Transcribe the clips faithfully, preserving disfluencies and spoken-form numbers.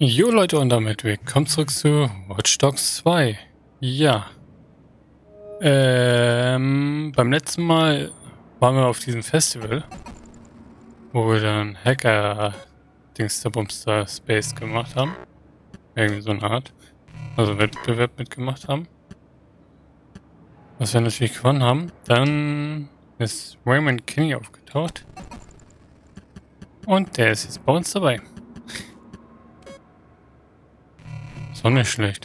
Jo Leute, und damit willkommen zurück zu Watch Dogs zwei. Ja. Ähm, beim letzten Mal waren wir auf diesem Festival, wo wir dann Hacker Dingsterbumster Space gemacht haben. Irgendwie so eine Art. Also Wettbewerb mitgemacht haben. Was wir natürlich gewonnen haben. Dann ist Raymond Kinney aufgetaucht. Und der ist jetzt bei uns dabei. Ist auch nicht schlecht.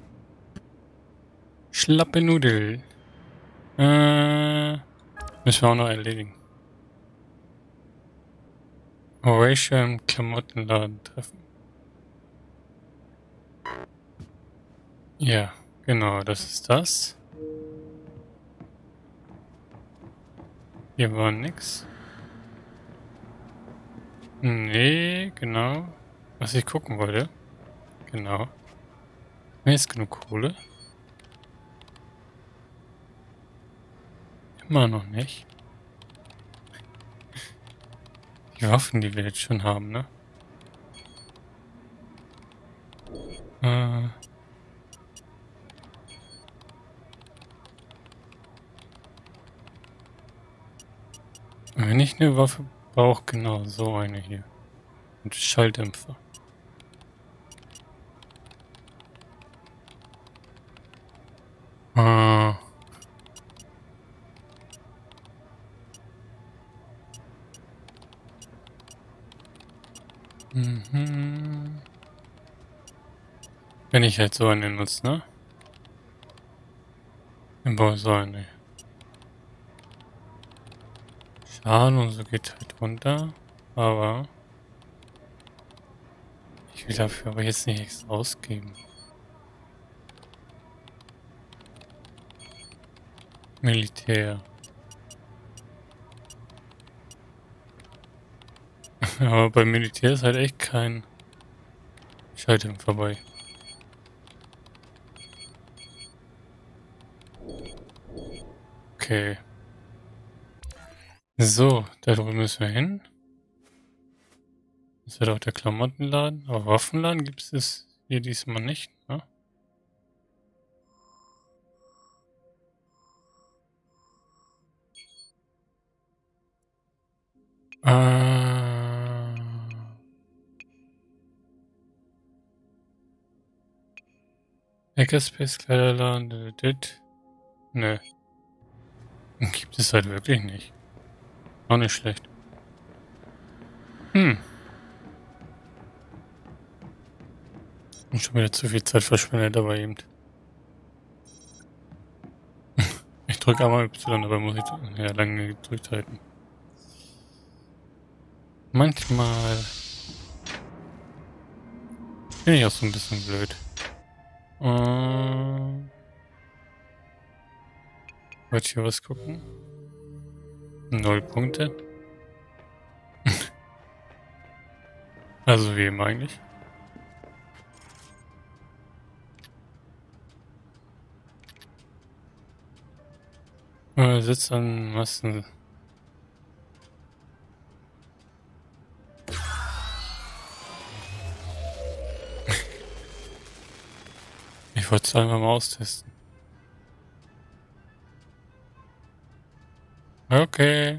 Schlappe Nudel. Äh, müssen wir auch noch erledigen. Horatio im Klamottenladen treffen. Ja, genau, das ist das. Hier war nix. Nee, genau. Was ich gucken wollte. Genau. Mir ist genug Kohle. Immer noch nicht. Die Waffen, die wir jetzt schon haben, ne? Äh. Wenn ich eine Waffe brauche, genau so eine hier. Und Schalldämpfer. Ah. Mhm. Wenn ich halt so eine nutze, ne? Dann brauche ich so eine. Schaden und so geht halt runter. Aber ich will dafür aber jetzt nicht extra ausgeben. Militär. Aber beim Militär ist halt echt kein Schalldämpfer bei. Okay. So, da drüben müssen wir hin. Das wird auch der Klamottenladen. Aber Waffenladen gibt es hier diesmal nicht, ne? Äh. Hackerspace, Kleiderladen, dit. Nö. Gibt es halt wirklich nicht. Auch nicht schlecht. Hm. Und schon wieder zu viel Zeit verschwendet, aber eben. Ich drücke einmal Y, dabei muss ich ja lange gedrückt halten. Manchmal bin ich auch so ein bisschen blöd. Äh, wollte ich hier was gucken? Null Punkte. Also wie immer eigentlich. Äh, sitzt an Massen. Ich wollte es einfach mal austesten. Okay.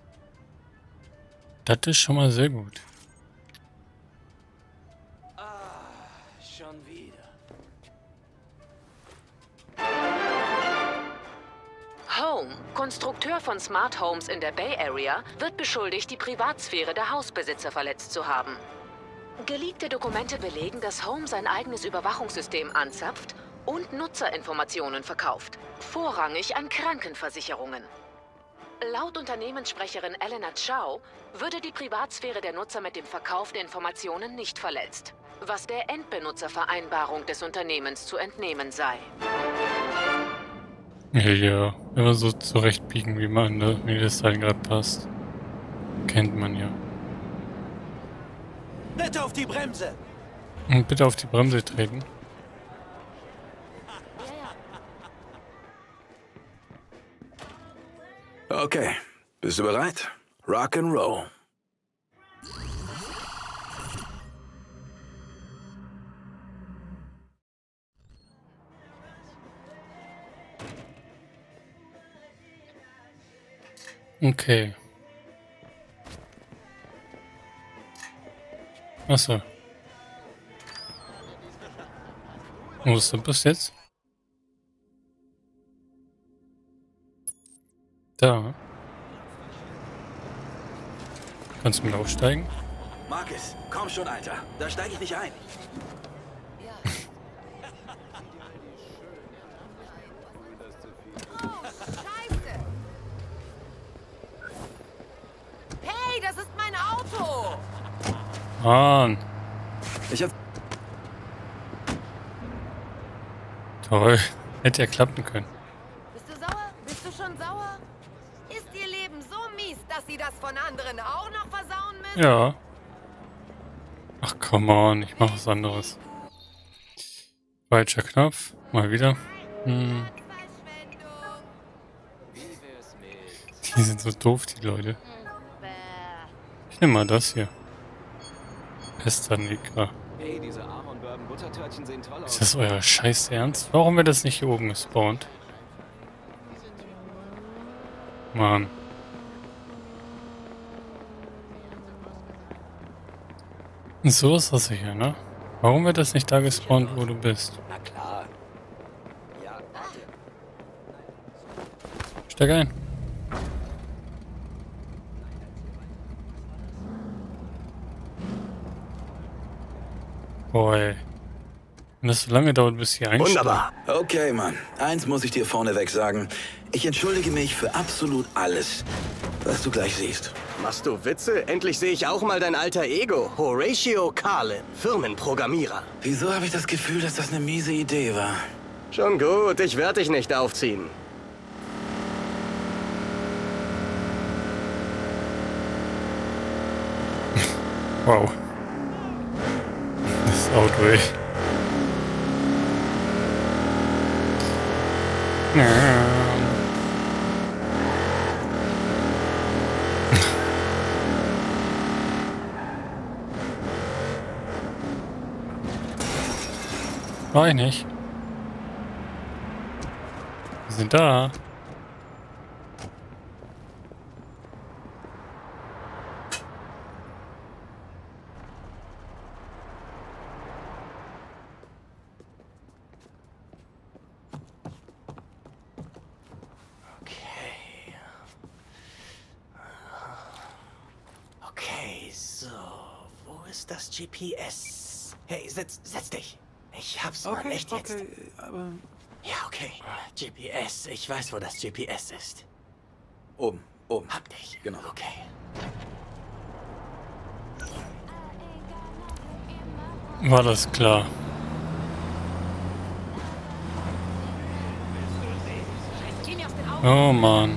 Das ist schon mal sehr gut. Ah, schon wieder. Home, Konstrukteur von Smart Homes in der Bay Area, wird beschuldigt, die Privatsphäre der Hausbesitzer verletzt zu haben. Geleakte Dokumente belegen, dass Home sein eigenes Überwachungssystem anzapft und Nutzerinformationen verkauft. Vorrangig an Krankenversicherungen. Laut Unternehmenssprecherin Elena Chow würde die Privatsphäre der Nutzer mit dem Verkauf der Informationen nicht verletzt, was der Endbenutzervereinbarung des Unternehmens zu entnehmen sei. Ja, ja, immer so zurechtbiegen, wie man, ne? Wie das halt gerade passt. Kennt man ja. Bitte auf die Bremse! Und bitte auf die Bremse treten. Okay, bist du bereit? Rock and roll. Okay. Achso. Wo ist der Bus jetzt? Da. Kannst du mit aufsteigen? Marcus, komm schon, Alter. Da steige ich nicht ein. Hey, das ist mein Auto! Mann. Ich hab... Toll. Hätte ja klappen können. Bist du sauer? Bist du schon sauer? Ist ihr Leben so mies, dass sie das von anderen auch noch versauen müssen? Ja. Ach, come on. Ich mach was anderes. Falscher Knopf. Mal wieder. Hm. Die sind so doof, die Leute. Ich nehme mal das hier. Pesta Negra. Hey, diese Ahornbourbon-Buttertörtchen sehen toll aus. Ist das euer Scheiß Ernst? Warum wird das nicht hier oben gespawnt? Mann. So ist das hier, ne? Warum wird das nicht da gespawnt, wo du bist? Na klar. Ja, warte. Steig ein. Boah, wenn das so lange dauert, bis hier einsteigt. Wunderbar. Okay, Mann. Eins muss ich dir vorneweg sagen. Ich entschuldige mich für absolut alles, was du gleich siehst. Machst du Witze? Endlich sehe ich auch mal dein alter Ego. Horatio Carlin, Firmenprogrammierer. Wieso habe ich das Gefühl, dass das eine miese Idee war? Schon gut, ich werde dich nicht aufziehen. Wow. Das Auto, ey. War ich nicht. Wir sind da. Okay, so. Wo ist das G P S? Hey, setz, setz dich. Ich hab's mal echt jetzt. aber... Ja, okay. G P S. Ich weiß, wo das G P S ist. Oben, oben. Hab dich. Genau. Okay. War das klar. Oh Mann.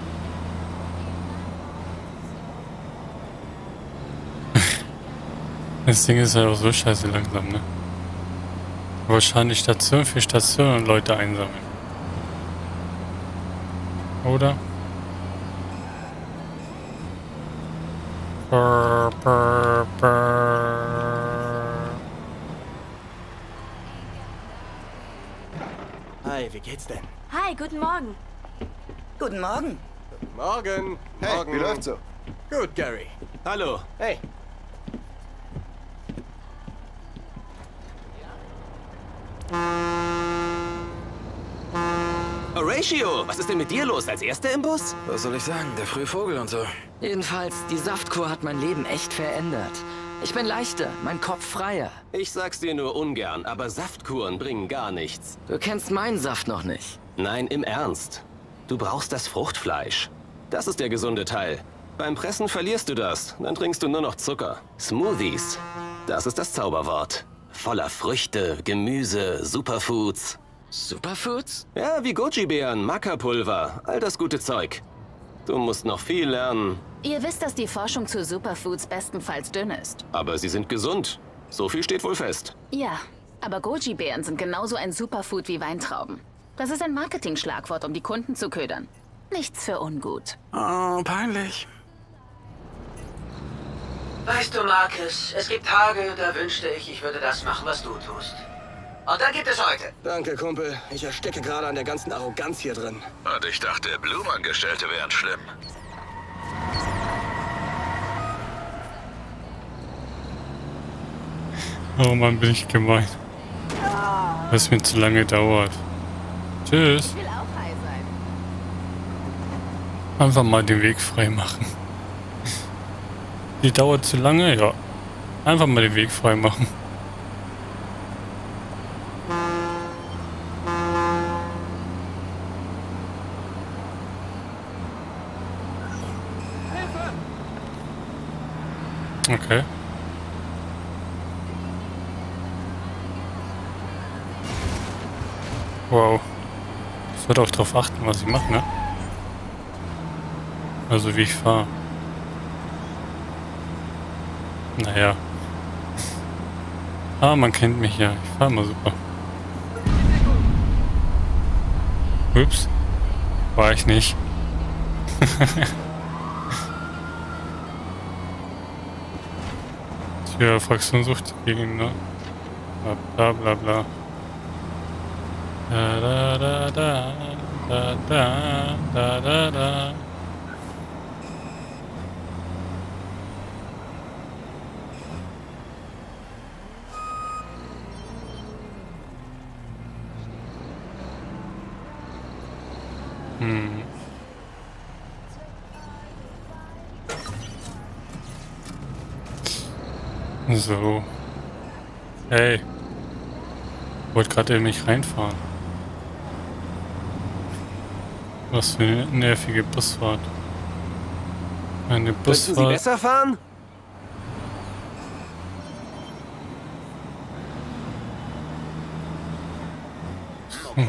Das Ding ist halt auch so scheiße langsam, ne? Wahrscheinlich Station für Station und Leute einsammeln. Oder? Brr, brr, brr. Hi, wie geht's denn? Hi, guten Morgen. Guten Morgen. Morgen. Hey, Morgen. wie läuft's so? Gut, Gary. Hallo. Hey. Horatio, was ist denn mit dir los? Als Erster im Bus? Was soll ich sagen? Der frühe Vogel und so. Jedenfalls, die Saftkur hat mein Leben echt verändert. Ich bin leichter, mein Kopf freier. Ich sag's dir nur ungern, aber Saftkuren bringen gar nichts. Du kennst meinen Saft noch nicht. Nein, im Ernst. Du brauchst das Fruchtfleisch. Das ist der gesunde Teil. Beim Pressen verlierst du das, dann trinkst du nur noch Zucker. Smoothies, das ist das Zauberwort. Voller Früchte, Gemüse, Superfoods. Superfoods? Ja, wie Goji-Beeren, Maca-Pulver, all das gute Zeug. Du musst noch viel lernen, Ihr wisst, dass die Forschung zu Superfoods bestenfalls dünn ist. aber sie sind gesund. So viel steht wohl fest. Ja, aber Goji-Beeren sind genauso ein Superfood wie Weintrauben. Das ist ein Marketing-Schlagwort, um die Kunden zu ködern. Nichts für ungut. Oh, peinlich. Weißt du, Marcus, es gibt Tage, da wünschte ich, ich würde das machen, was du tust. Und dann gibt es heute. Danke, Kumpel. Ich ersticke gerade an der ganzen Arroganz hier drin. Und ich dachte, Blumenangestellte wären schlimm. Oh Mann, bin ich gemein. Was mir zu lange dauert. Tschüss. Ich will auch high sein. Einfach mal den Weg frei machen. Die dauert zu lange? Ja. Einfach mal den Weg frei machen. Okay. Wow. Ich sollte auch darauf achten, was ich mache, ne? Also wie ich fahre. Naja. Ah, man kennt mich ja. Ich fahre immer super. Ups. War ich nicht. Tja, Fraktionssucht gegen, ne? Bla bla bla. Da da da da da da da da da. Hm. So. Hey. Wollte gerade in mich reinfahren. Was für eine nervige Busfahrt. Eine Busfahrt. Willst du sie besser fahren? Hm.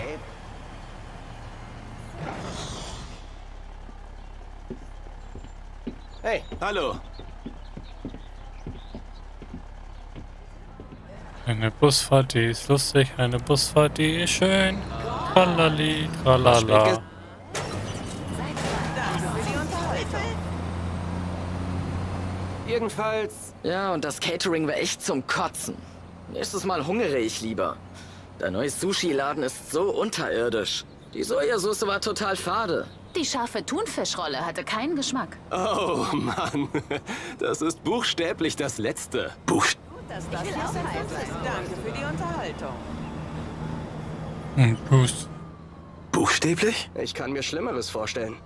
Hey, hallo. Eine Busfahrt, die ist lustig. Eine Busfahrt, die ist schön. Tralali, tralala. Jedenfalls... Ja, und das Catering war echt zum Kotzen. Nächstes Mal hungere ich lieber. Der neue Sushi-Laden ist so unterirdisch. Die Sojasauce war total fade. Die scharfe Thunfischrolle hatte keinen Geschmack. Oh Mann, das ist buchstäblich das Letzte. Buch. Das das hier sein. Danke für die Unterhaltung. Hm, Boost. Buchstäblich? Ich kann mir Schlimmeres vorstellen.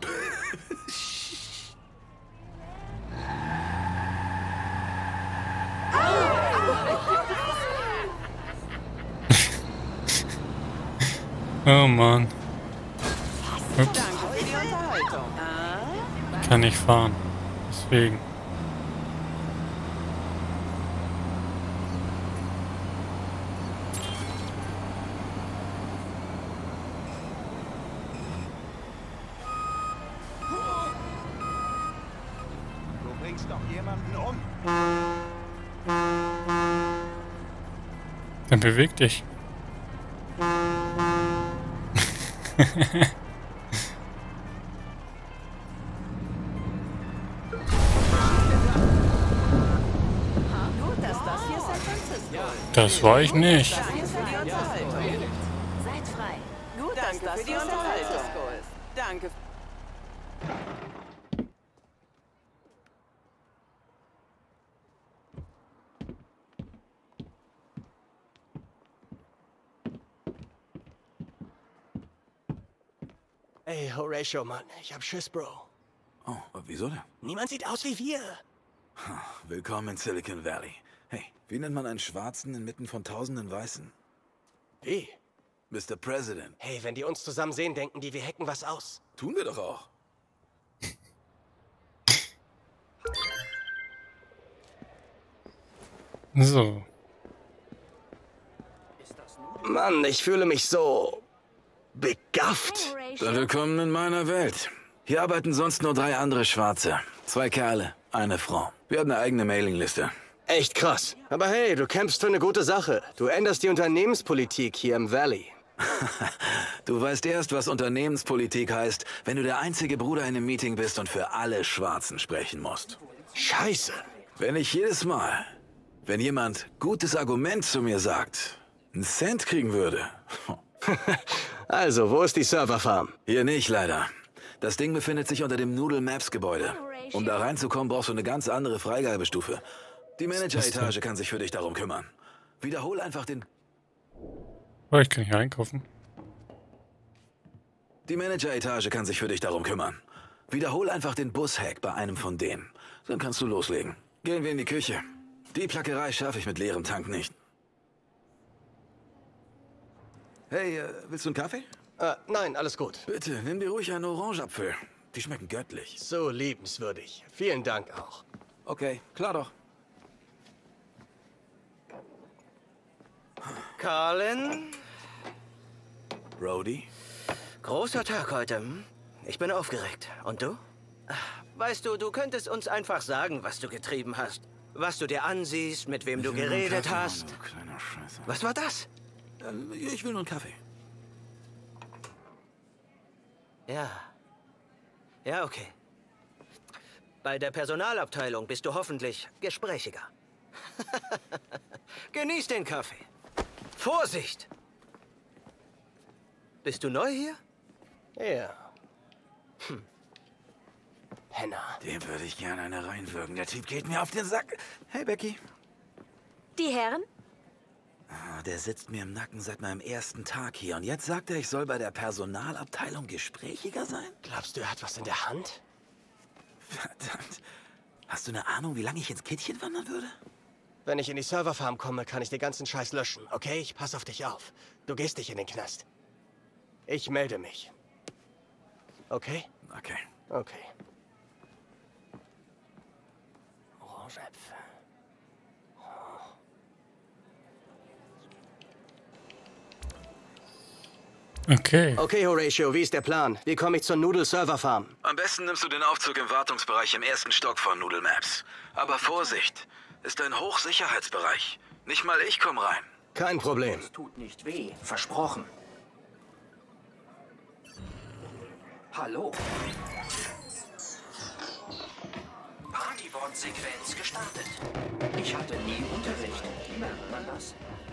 Oh Mann. Ups. Danke für die Unterhaltung. Kann nicht fahren. Deswegen. Du bringst doch jemanden um. Dann beweg dich. Gut, dass das hier San Francisco ist. Das war ich nicht. Das hier für die Unterhaltung. Seid frei. Gut, dass das für die Unterhaltung ist. Danke. Ey, Horatio, Mann, ich hab Schiss, Bro. Oh, wieso denn? Niemand sieht aus wie wir. Willkommen in Silicon Valley. Hey, wie nennt man einen Schwarzen inmitten von tausenden Weißen? Wie? Mister President. Hey, wenn die uns zusammen sehen, denken die, wir hacken was aus. Tun wir doch auch. So. Mann, ich fühle mich so... begafft. Dann willkommen in meiner Welt. Hier arbeiten sonst nur drei andere Schwarze. Zwei Kerle, eine Frau. Wir haben eine eigene Mailingliste. Echt krass. Aber hey, du kämpfst für eine gute Sache. Du änderst die Unternehmenspolitik hier im Valley. Du weißt erst, was Unternehmenspolitik heißt, wenn du der einzige Bruder in einem Meeting bist und für alle Schwarzen sprechen musst. Scheiße. Wenn ich jedes Mal, wenn jemand gutes Argument zu mir sagt, einen Cent kriegen würde. Also, wo ist die Serverfarm? Hier nicht, leider. Das Ding befindet sich unter dem Noodle Maps Gebäude. Um da reinzukommen, brauchst du eine ganz andere Freigabestufe. Die Manager-Etage kann sich für dich darum kümmern. Wiederhol einfach den... Oh, ich kann hier einkaufen. Die Manager-Etage kann sich für dich darum kümmern. Wiederhol einfach den Bushack bei einem von denen. Dann kannst du loslegen. Gehen wir in die Küche. Die Plackerei schaffe ich mit leerem Tank nicht. Hey, äh, willst du einen Kaffee? Äh, nein, alles gut. Bitte, nimm dir ruhig einen Orangapfel. Die schmecken göttlich. So liebenswürdig. Vielen Dank auch. Okay, klar doch. Colin? Rhodey? Großer Tag heute. Hm? Ich bin aufgeregt. Und du? Weißt du, du könntest uns einfach sagen, was du getrieben hast. Was du dir ansiehst, mit wem du geredet Kaffee, hast. Mann, du kleiner Scheiße. Was war das? Ähm, ich will nur einen Kaffee. Ja. Ja, okay. Bei der Personalabteilung bist du hoffentlich gesprächiger. Genieß den Kaffee. Vorsicht! Bist du neu hier? Ja. Hm. Penner. Dem würde ich gerne eine reinwürgen. Der Typ geht mir auf den Sack. Hey, Becky. Die Herren? Ah, der sitzt mir im Nacken seit meinem ersten Tag hier. Und jetzt sagt er, ich soll bei der Personalabteilung gesprächiger sein? Glaubst du, er hat was in der Hand? Verdammt. Hast du eine Ahnung, wie lange ich ins Kittchen wandern würde? Wenn ich in die Serverfarm komme, kann ich den ganzen Scheiß löschen, okay? Ich pass auf dich auf. Du gehst nicht in den Knast. Ich melde mich. Okay? Okay. Okay. Orangäpfel. Okay. Okay, Horatio, wie ist der Plan? Wie komme ich zur Noodle-Server-Farm? Am besten nimmst du den Aufzug im Wartungsbereich im ersten Stock von Noodle Maps. Aber Vorsicht, ist ein Hochsicherheitsbereich. Nicht mal ich komm rein. Kein Problem. Tut nicht weh. Versprochen. Hallo. Partybord-Sequenz gestartet. Ich hatte nie Unterricht. Wie merkt man das?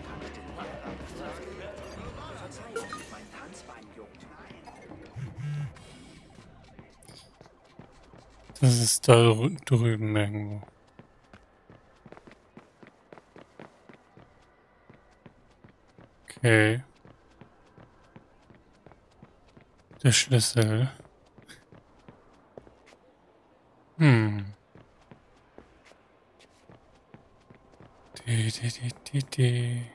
Verzeihung, mein Tanzbein juckt. Das ist da drü- drüben irgendwo. Okay. Der Schlüssel. Hm. Die, die, die, die, die.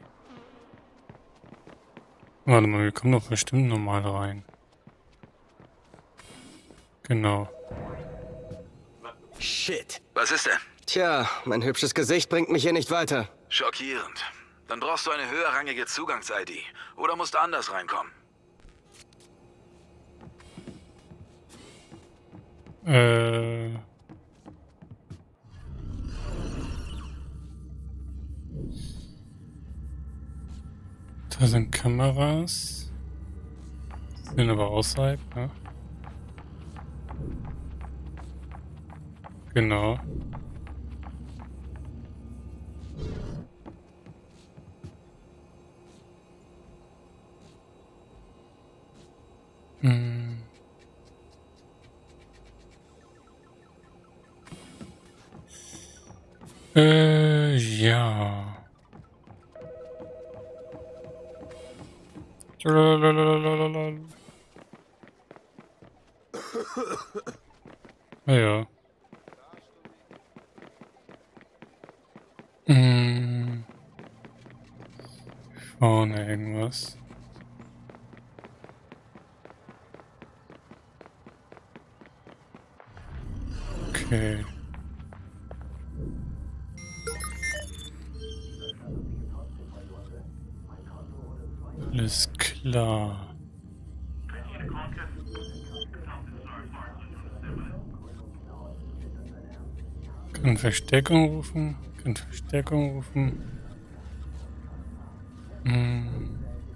Warte mal, wir kommen doch bestimmt normal rein. Genau. Shit. Was ist denn? Tja, mein hübsches Gesicht bringt mich hier nicht weiter. Schockierend. Dann brauchst du eine höherrangige Zugangs-I D. Oder musst anders reinkommen. Äh. Da sind Kameras. Sind aber außerhalb, ne? Genau. Hm. Äh, ja. Lalalala. Ah ja. Hm. Vorne irgendwas. Okay. Alles klar. Kann Verstärkung rufen. Kann Verstärkung rufen. Hm.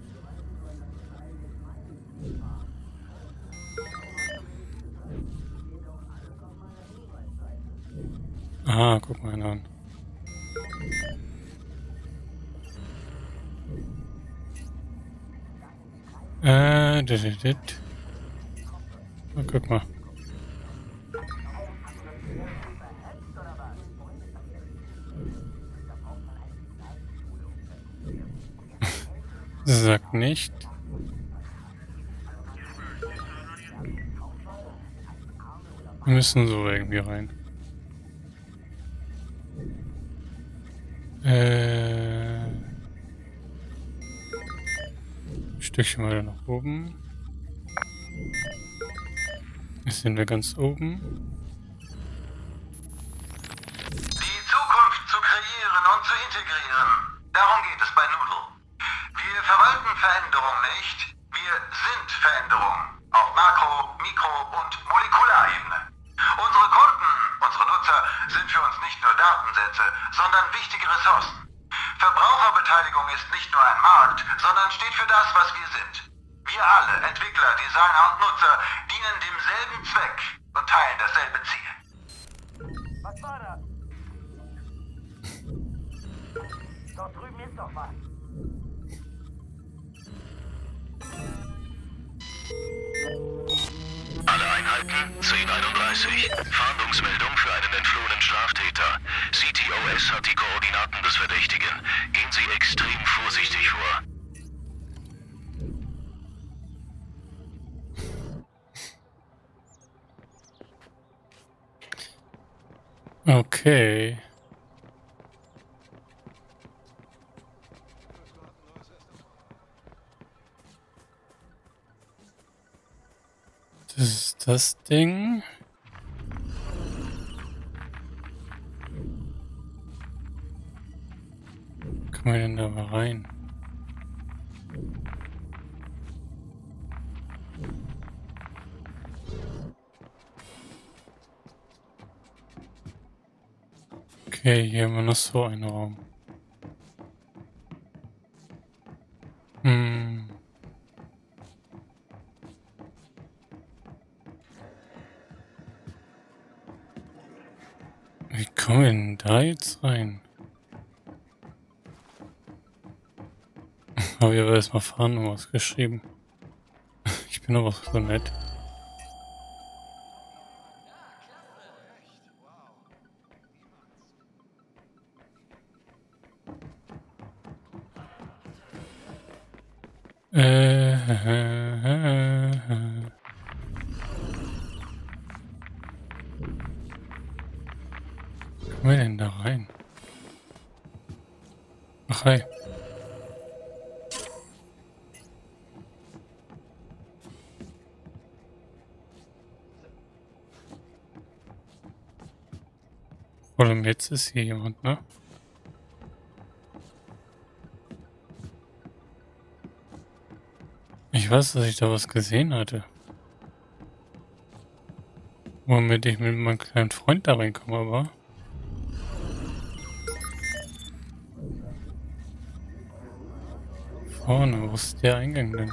Ah, guck mal an. Äh, dit, dit, dit. Oh, guck mal. Sagt nicht. Wir müssen so irgendwie rein. Äh, ein Stückchen weiter nach oben. Jetzt sind wir ganz oben. Die Zukunft zu kreieren und zu integrieren. Darum geht es bei Noodle. Wir verwalten Veränderung nicht. Wir sind Veränderung. Auf Makro-, Mikro- und Molekularebene. Unsere Kunden, unsere Nutzer sind für uns nicht nur Datensätze, sondern wichtige Ressourcen. Verbraucherbeteiligung ist nicht nur ein Markt, sondern steht für das, was wir sind. Wir alle, Entwickler, Designer und Nutzer, dienen demselben Zweck und teilen dasselbe Ziel. Was war das? Dort drüben ist doch was. Alle Einheiten, zehn einunddreißig. Fahndungsmeldung für einen entflohenen Straftäter. C T O S hat die Koordinaten des Verdächtigen. Gehen Sie extrem vorsichtig vor. Okay. Das ist das Ding. Kommen wir denn da mal rein? Okay, hier haben wir noch so einen Raum. Hm. Wie kommen wir denn da jetzt rein? Habe ich aber erstmal Fahndung ausgeschrieben. Ich bin aber so nett. Äh, äh, äh, äh. Wie kommen wir denn da rein? Ach, hi. Oder jetzt ist hier jemand, ne? Ich weiß, dass ich da was gesehen hatte. Womit ich mit meinem kleinen Freund da reinkomme, aber... Vorne, wo ist der Eingang denn?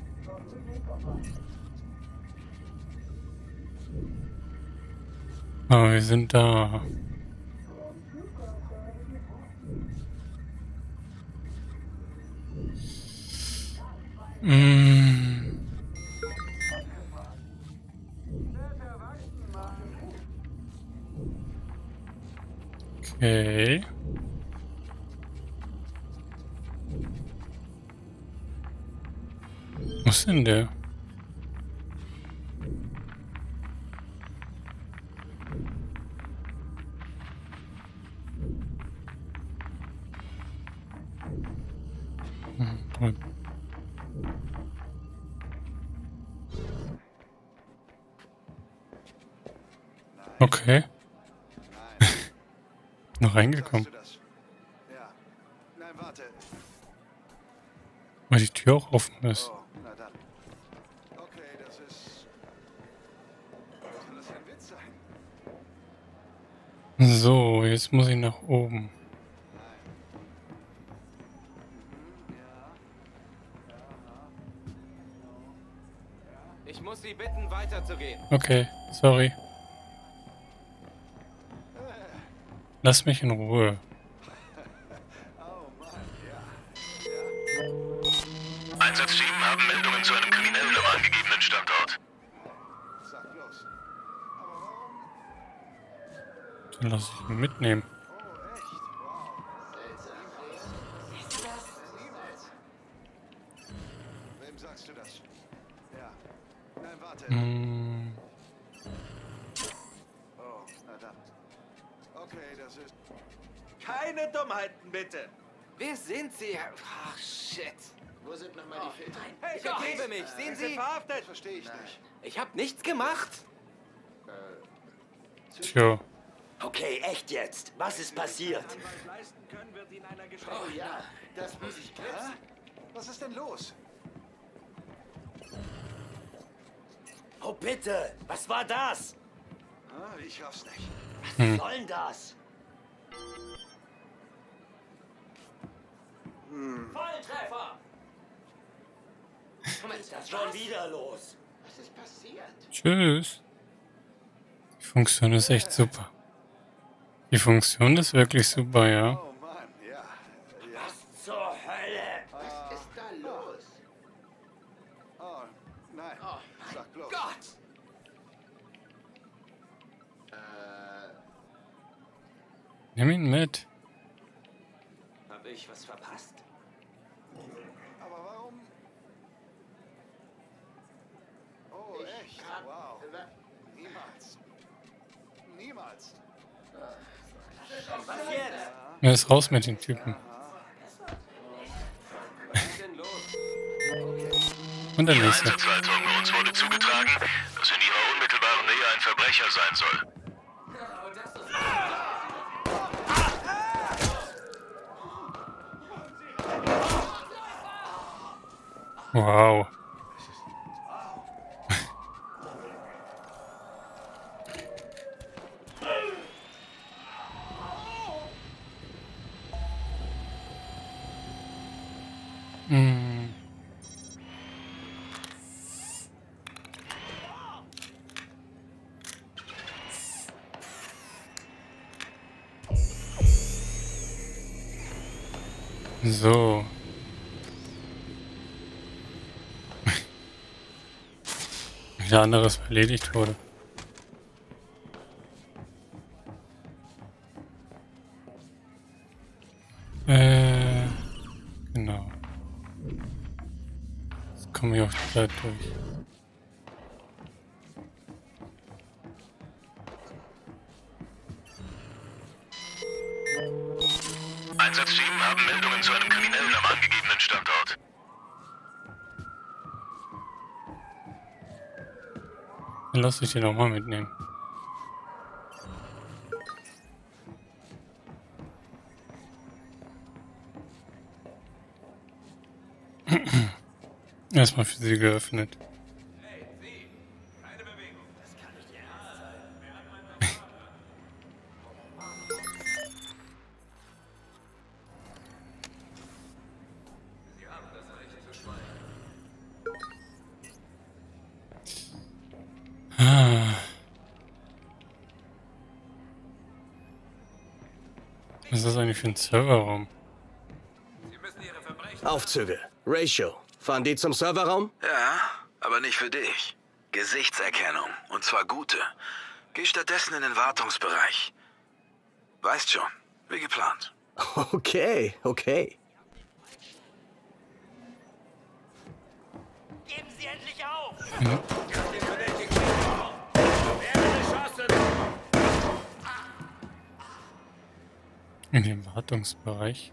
Ah, wir sind da. Mm. Okay. Wo ist denn der? Hm. Okay. Noch reingekommen. Ja. Nein, warte. Weil die Tür auch offen ist. Oh, na dann. Okay, das ist... Soll das ein Witz sein? So, jetzt muss ich nach oben. Ich muss Sie bitten, weiterzugehen. Okay, sorry. Lass mich in Ruhe. Einsatzteam haben Meldungen zu einem Kriminellen am angegebenen Standort. Sag bloß. Aber warum? Dann lass ich ihn mitnehmen. sagst du das? Ja. Nein, warte. Hm. Oh, verdammt. Okay, das ist... Keine Dummheiten, bitte. Wer sind Sie? Ach, shit. Wo sind nochmal die Filter? Hey, ich ergebe mich. Sehen Sie? Das verstehe ich nicht. Ich habe nichts gemacht. Tja. Okay, echt jetzt. Was ist passiert? Oh ja, das muss ich klären. Was ist denn los? Oh bitte, was war das? Ah, ich raff's nicht. Was Hm. soll denn das? Hm. Volltreffer! Was ist das schon wieder los? Was ist passiert? Tschüss. Die Funktion ist echt super. Die Funktion ist wirklich super, ja. Oh Mann, ja. ja. Was zur Hölle? Was ist da los? Oh, nein. Oh Sag bloß. Gott! Nimm ihn mit. Hab ich was verpasst? Aber warum? Oh, echt? Wow. Niemals. Niemals. Was jetzt? Er ist raus mit den Typen. Und der Die nächste. Einsatzleitung, uns wurde zugetragen, dass in ihrer unmittelbaren Nähe ein Verbrecher sein soll. Wow. Hm. So. Wieder anderes erledigt wurde. Äh, genau. Jetzt komme ich auch die Zeit durch. Einsatzteam haben Meldungen zu einem Kriminellen am angegebenen Standort. Dann lass ich den auch mal mitnehmen. Erstmal für sie geöffnet. Ah. Was ist das eigentlich für ein Serverraum? Aufzüge. Ratio. Fahren die zum Serverraum? Ja, aber nicht für dich. Gesichtserkennung. Und zwar gute. Geh stattdessen in den Wartungsbereich. Weißt schon, wie geplant. Okay, okay. Geben Sie endlich auf! Mhm. In dem Wartungsbereich.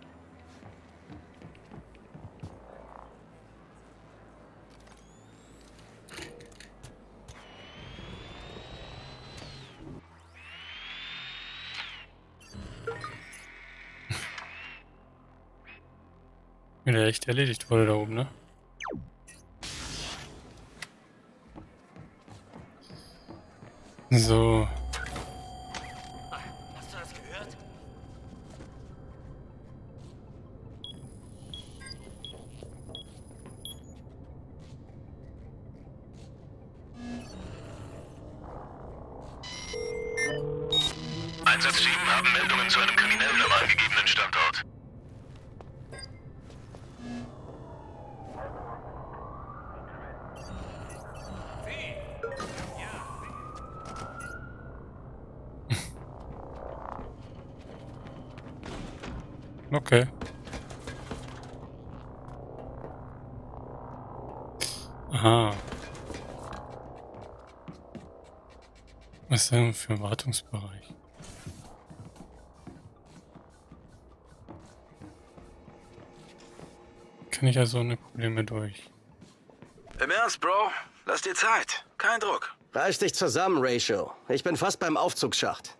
Wieder echt erledigt wurde da oben, ne? So. Hast du das gehört? Einsatzteam haben Meldungen zu einem Kriminellen am angegebenen Standort. Okay. Ah. Was ist denn für ein Wartungsbereich? Kann ich also ohne Probleme durch. Im Ernst, Bro? Lass dir Zeit. Kein Druck. Reiß dich zusammen, Ratio. Ich bin fast beim Aufzugsschacht.